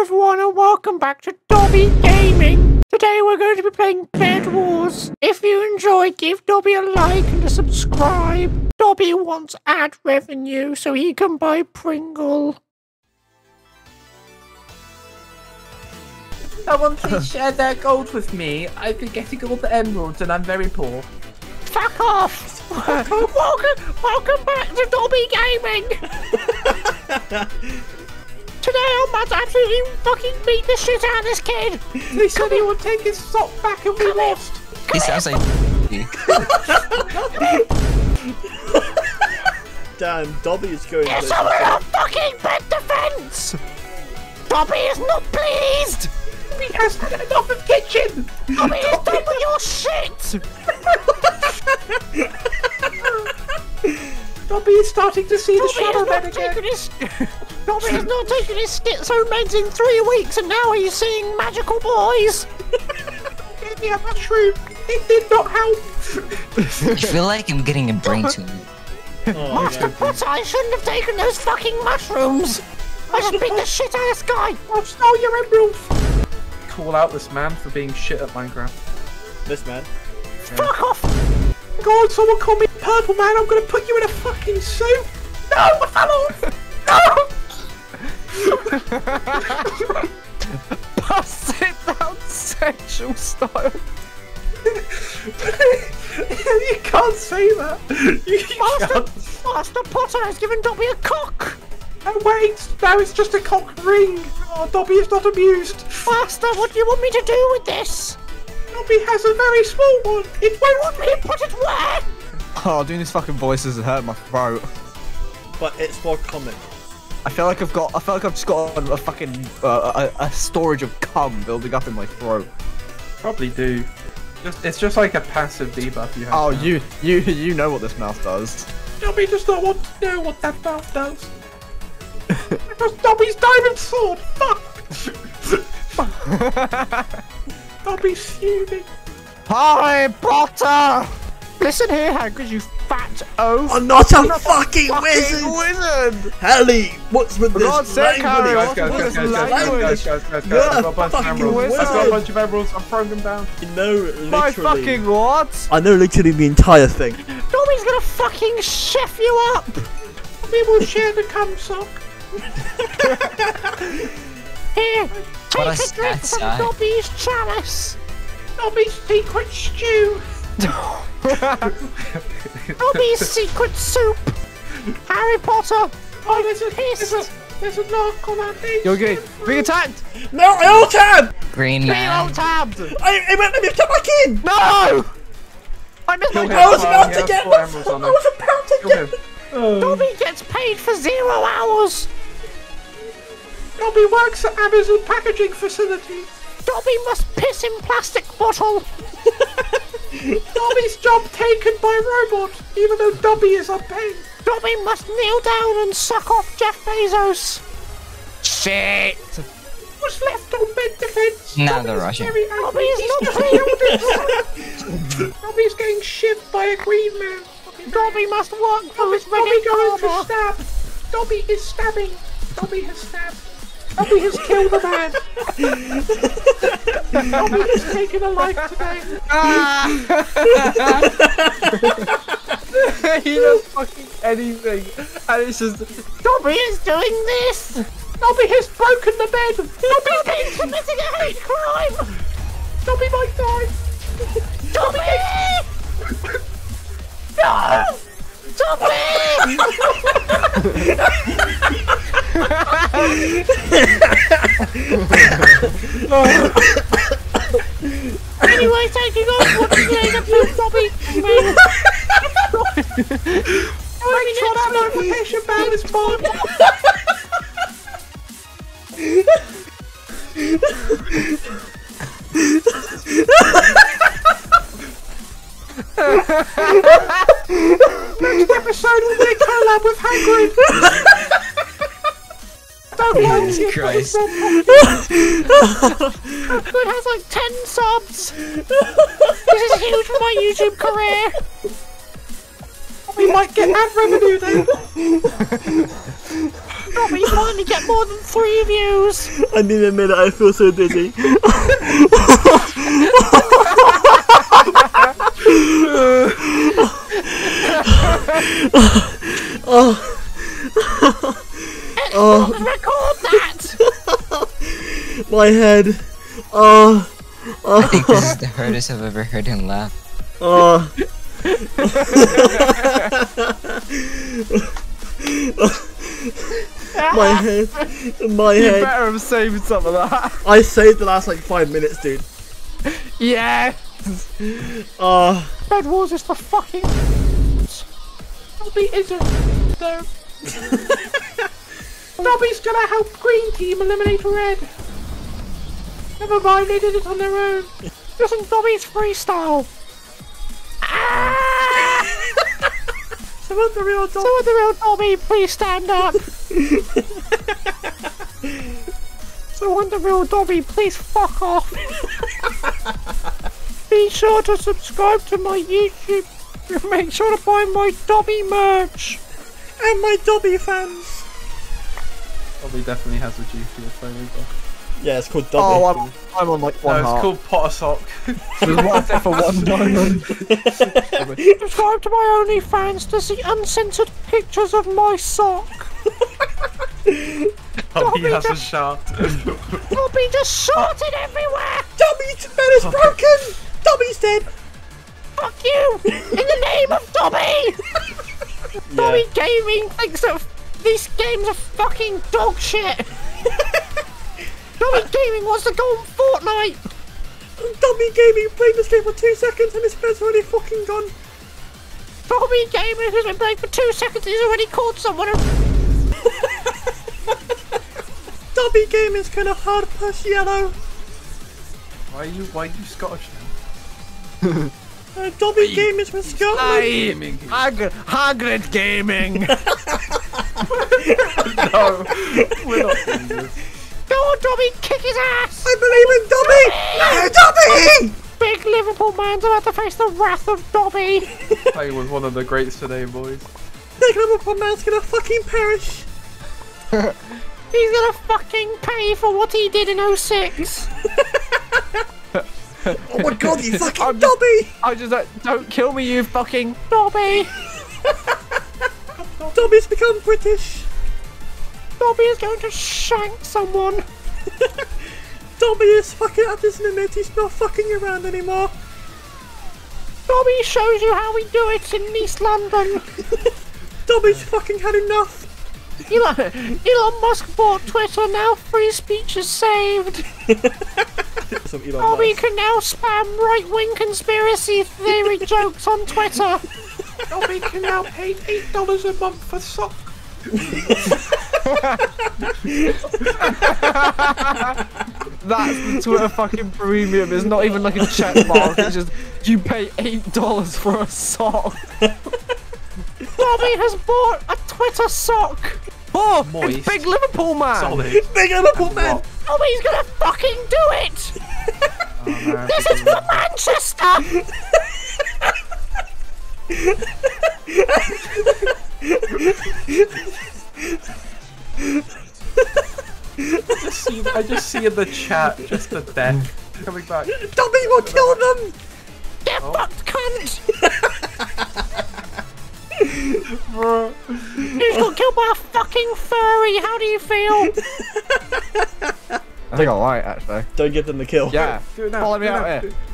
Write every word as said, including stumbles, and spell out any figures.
everyone and welcome back to Dobby Gaming. Today we're going to be playing Bed Wars. If you enjoy, give Dobby a like and a subscribe. Dobby wants ad revenue so he can buy Pringle. Someone please share their gold with me. I've been getting all the emeralds and I'm very poor. Fuck off! welcome, welcome back to Dobby Gaming! Today I'm about to absolutely fucking beat the shit out of this kid! He said he would take his sock back and we Come lost! He sounds like Damn, Dobby is going Get to someone a fucking bed defense! Dobby is not pleased! He has had enough of kitchen! Dobby is done with your shit! Dobby is starting to see the Dobby shadow has bed not again. taken his Dobby has not taken his schizo meds in three weeks and now he's seeing magical boys! Yeah, that's true. It did not help. I feel like I'm getting a brain tumor. Oh, Master no. Potter, I shouldn't have taken those fucking mushrooms! I just beat the shit out of this guy! I've stole your emeralds. Call out this man for being shit at Minecraft. This man. Fuck off! God, someone call me Purple Man. I'm gonna put you in a fucking suit. No, I fell off. No. Bust it down sexual style! You can't say that. You Master, can't. Master Potter has given Dobby a cock! Oh, wait, now it's just a cock ring. Oh, Dobby is not amused. Master, what do you want me to do with this? Dobby has a very small one. It won't Me put it where? Oh, doing these fucking voices has hurt my throat. But it's more common. I feel like I've got, I feel like I've just got a, a fucking, uh, a, a storage of cum building up in my throat. Probably do. Just, it's just like a passive debuff you have. Oh, now. you, you, you know what this mouse does. Dobby does not want to know what that mouth does. Because Dobby's diamond sword. Fuck. Dobby's fuming. Harry Potter! Listen here, Hagrid, you fat oaf! I'm not a I'm not a fucking, fucking wizard! wizard! Harry, what's with For this God's sake, Harry, language? Guys, what's guys, with guys, this guys, guys, language? guys, guys, guys, guys, You're I've got a a bunch of fucking emeralds. I've got a wizard. bunch of emeralds. I'm throwing them down. You know, literally. My fucking what? I know literally the entire thing. Dobby's gonna fucking chef you up! We will share the cum sock. Here, take What a a drink sad from sight. Dobby's chalice! Dobby's secret stew. Dobby's secret soup! Harry Potter! Oh, there's a, pissed. there's a, there's a knock on our base. You're good. Being attacked! No, I ult tabbed! Green Be man. all-tabbed! I, it won't let me come back in! No! I missed my Kill him. I was Oh, about he to has get four my, emeralds on I him. was about to Kill get him. Oh. Dobby gets paid for zero hours! Dobby works at Amazon packaging facility. Dobby must piss in plastic bottle! Dobby's job taken by robot, even though Dobby is unpaid. Dobby must kneel down and suck off Jeff Bezos! Shit! What's left on bed defense? Now Dobby's they're rushing. very Dobby angry. is not He's pleased! Dobby's getting shivved by a green man. Dobby must work for his Dobby Reddit going to karma! stab. Dobby is stabbing. Dobby has stabbed. Dobby has killed a man. Dobby has taken a life today. He does fucking anything. And it's just, Dobby is doing this! Dobby has broken the bed. Dobby's been committing a hate crime! Dobby might die. Dobby! No! Dobby! Anyway, thank you guys for watching today's episode of Dobby. Make sure that notification bell is on. Next episode will be a collab with Hagrid. Don't Jesus like it, Christ. Hagrid has like ten subs. This is huge for my YouTube career. We might get ad revenue then. Dobby finally get more than three views. I need to admit it, I feel so dizzy. oh. Oh. Record that. My head. Oh. I think this is the hardest I've ever heard him laugh. Oh. My head. My You head. better have saved some of that. I saved the last like five minutes, dude. Yeah. Oh. Bed Wars is for fucking. Dobby isn't. Though. Dobby's gonna help Green Team eliminate Red. Never mind, they did it on their own. Listen, Dobby's freestyle. Ah! So what's the real Dobby? So would the real Dobby please stand up? So would the real Dobby please fuck off? Be sure to subscribe to my YouTube. Make sure to buy my Dobby merch. And my Dobby fans. Dobby definitely has a juicier flavor. Yeah, it's called Dobby. Oh, I'm, I'm on like one No, it's heart. called Potter Sock. It was worth it for one diamond. Subscribe to my OnlyFans to see uncensored pictures of my sock. Dobby has just- a shot. Dobby just shorted everywhere. Dobby's bed is broken! Dobby's dead! Fuck you! In the name of Dobby! Dobby Gaming thinks that these games are fucking dog shit! Dobby Gaming wants to go on Fortnite! Dobby Gaming played this game for two seconds and his bed's already fucking gone. Dobby Gaming has been playing for two seconds and he's already called someone a... Dobby Gaming's kinda hard push yellow. Why are you? Why are you Scottish Uh, Dobby Gaming's from Scotland. Aye. Hagrid, Hagrid Gaming. No, we're not doing this. Go on Dobby, kick his ass! I believe in Dobby! No, Dobby! Big Liverpool man's about to face the wrath of Dobby! Playing with one of the greats today, boys. Big Liverpool man's gonna fucking perish. He's gonna fucking pay for what he did in oh six! Oh my god, you fucking I'm- Dobby! I just like, don't kill me, you fucking. Dobby! Dobby's become British. Dobby is going to shank someone! Dobby is fucking at his limit. He's not fucking around anymore. Dobby shows you how we do it in East London! Dobby's fucking had enough. Elon, Elon Musk bought Twitter, now free speech is saved! Some Elon Dobby Musk. can now spam right-wing conspiracy theory jokes on Twitter! Dobby can now pay eight dollars a month for sock. That's the Twitter fucking premium. It's not even like a check mark. It's just you pay eight dollars for a sock. Dobby has bought a Twitter sock! Oh, Moist. it's Big Liverpool man. Solid. Big Liverpool man. What? Dobby's gonna fucking do it! Oh, no, This is for Manchester! I just see, I just see in the chat just the death coming back. Dobby will kill them. Get Oh. fucked, cunt! Bro. You got killed by a fucking furry, how do you feel? I think I like actually. Don't give them the kill. Yeah. Do it now. Follow me do it out now. here.